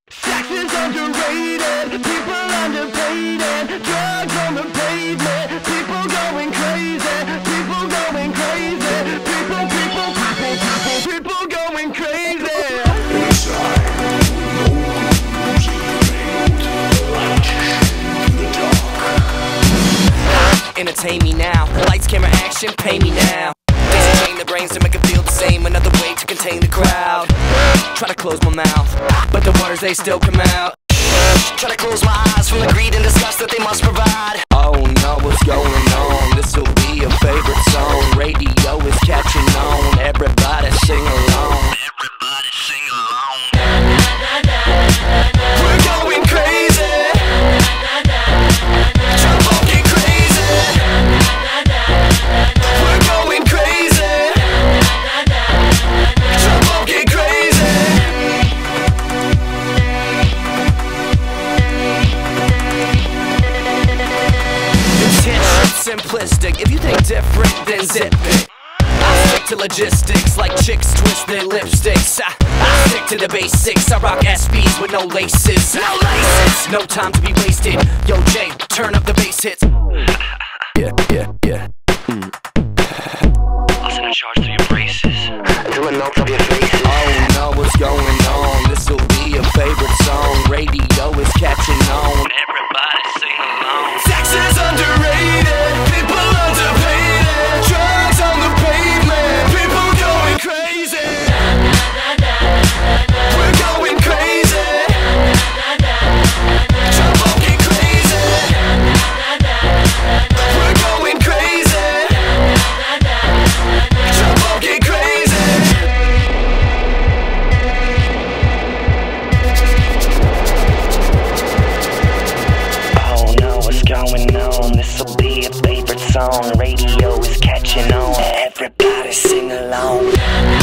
Sex is underrated, people underpaid, and drugs on the pavement, people going crazy, people going crazy, people going crazy. Inside, no losing fate, light in the dark. Entertain me now, lights, camera, action, pay me now. Entertain the brains to make it feel the same, another way to contain the crowd. Try to close my mouth, but the words they still come out. Try to close my eyes from the greed and disgust that they must provide. Oh no, what's going on? This'll be a favorite song. Radio is catching on. Everybody sing along. Everybody sing along. We're going crazy. Jump on, get crazy. We're going crazy. Jump on, get crazy. Simplistic, if you think different, then zip it. I stick to logistics like chicks twist their lipsticks. I stick to the basics, I rock SBs with no laces. No laces, no time to be wasted. Yo Jay, turn up the bass hits. Yeah. I'll send a charge through your braces. Doing notes of your faces. Oh no, what's going on? This'll be a favorite song. Radio is catching on. Everybody sing along. Sex is underrated, people underpaid, drugs on the pavement, people going crazy. We're going crazy. Jump on, get crazy. We're going crazy. Jump on, get crazy. Oh no, what's going on? This'll be a favorite song. Radio is catching on. Everybody sing along.